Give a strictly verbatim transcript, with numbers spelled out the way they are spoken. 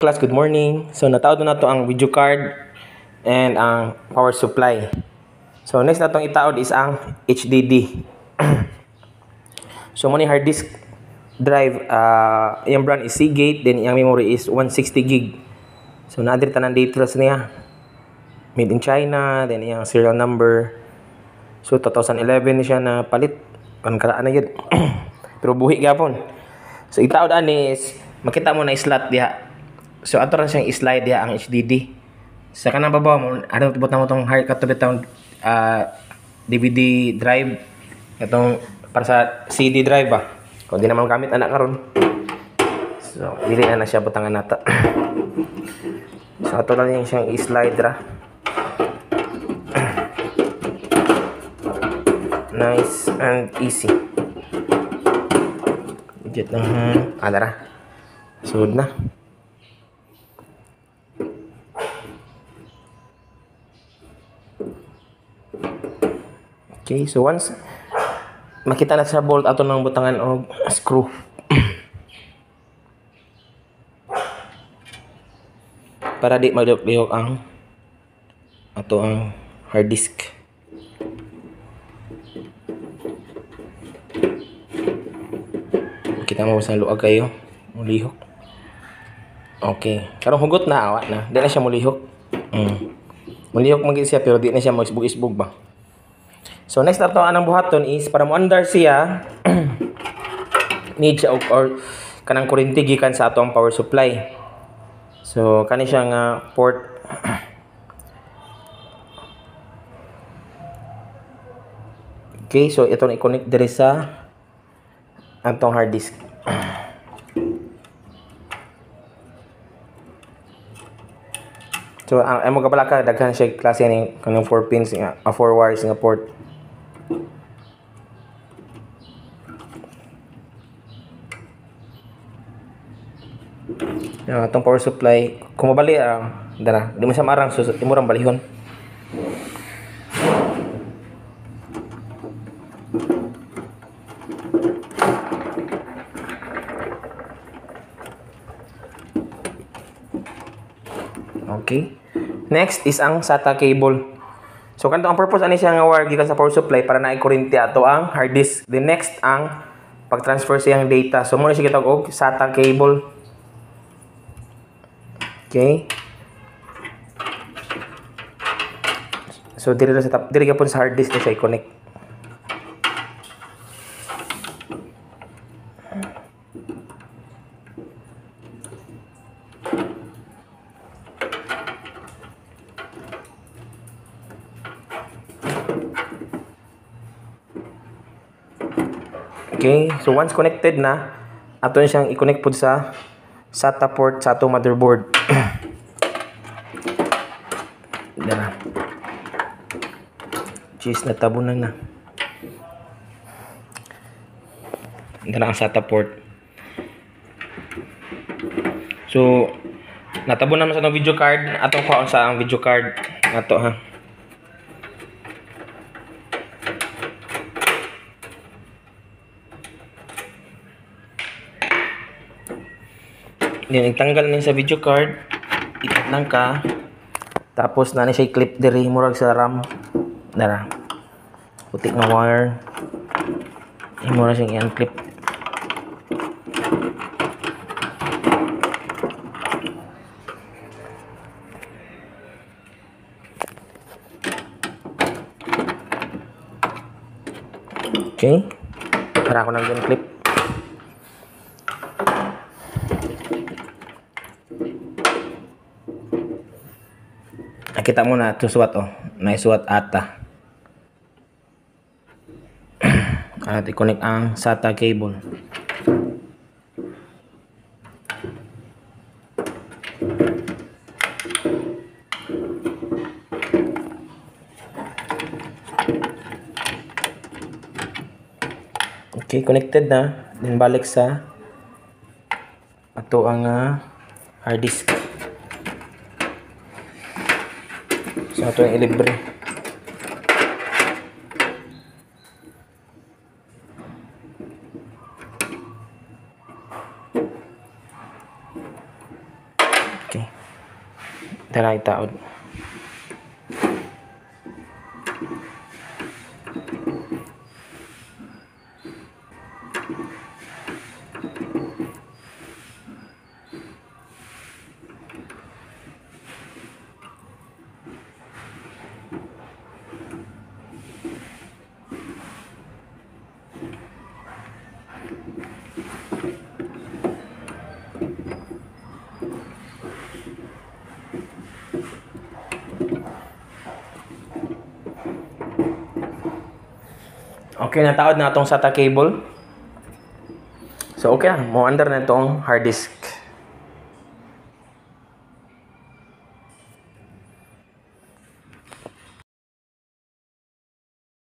Class, good morning. So, natawag na to ang video card and ang power supply. So, next na itong itaod is ang H D D. So, muna hard disk drive, uh, yung brand is Seagate, then yung memory is one sixty gig. So, na-address ng details niya. Made in China, then yung serial number. So, twenty eleven siya na palit. Pangkaraan na yun. Pero buhi gapon. So, itaod ani is, makita mo na slot diha. So, ato rin siyang slide diha ang H D D. Sa kanang babaw mo, ano tubot na mo itong hard katubit itong uh, D V D drive. Itong para sa C D drive ba. Kung di naman gamit anak karon. So, dili na na siya butangan nata. So, ato lang yung siyang slide ra. Nice and easy. Digit lang. Hmm. Adara. Sud na. Okay, so once makita na sa bolt ato ng butangan o screw. Para di magdiyok-diyok ang ato ang hard disk. Kita mo sa luag kayo, mulihok. Okay, karong hugot na awa na, di na siya mulihok. Mm. Mulihok man siya pero di na siya magsbug-isbug ba. So next na to anang buhaton is para mo andar siya need siya og or kanang kuryente gikan sa ato ang power supply. So kani siya nga port okay, so itong i-connect diri sa atong hard disk. So ang amo kabalaka daghan siya klase ni kanang four pins nga uh, four wires nga port. Yung atong power supply, kung mabali, uh, dara, di mo siya marang, so imurang balihon. Okay. Next is ang SATA cable. So, kanto ang purpose ani siya nga wire gikan sa power supply para na i-kuryente ato ang hard disk. The next ang pag-transfer siyang data. So, muna siya kitag og SATA cable. Okay. So diri sa tap diri gyapon sa hard disk na siya i-connect. Okay, so once connected na, ato siyang i-connect pud sa SATA port sa atong motherboard. Dara. Cheese na tabunan na. Dara ang SATA port. So natabunan na sa atong video card, atong kuha sa ang video card nato ha. Yan, itanggal na sa video card. Ikat lang ka. Tapos na siya i-clip diri murag sa RAM. Dara. Putik na wire. Murag siyang i-unclip. Okay. Para ako nang i-unclip. Kita mo na ito suwat oh. Naisuwat ata. At i-connect ang SATA cable. Okay, connected na. Then balik sa ato ang uh, hard disk. So ito yung ilibre. Okay. Daray taod. Okay, nataod na itong SATA cable. So, okay na. Mo under na itong hard disk.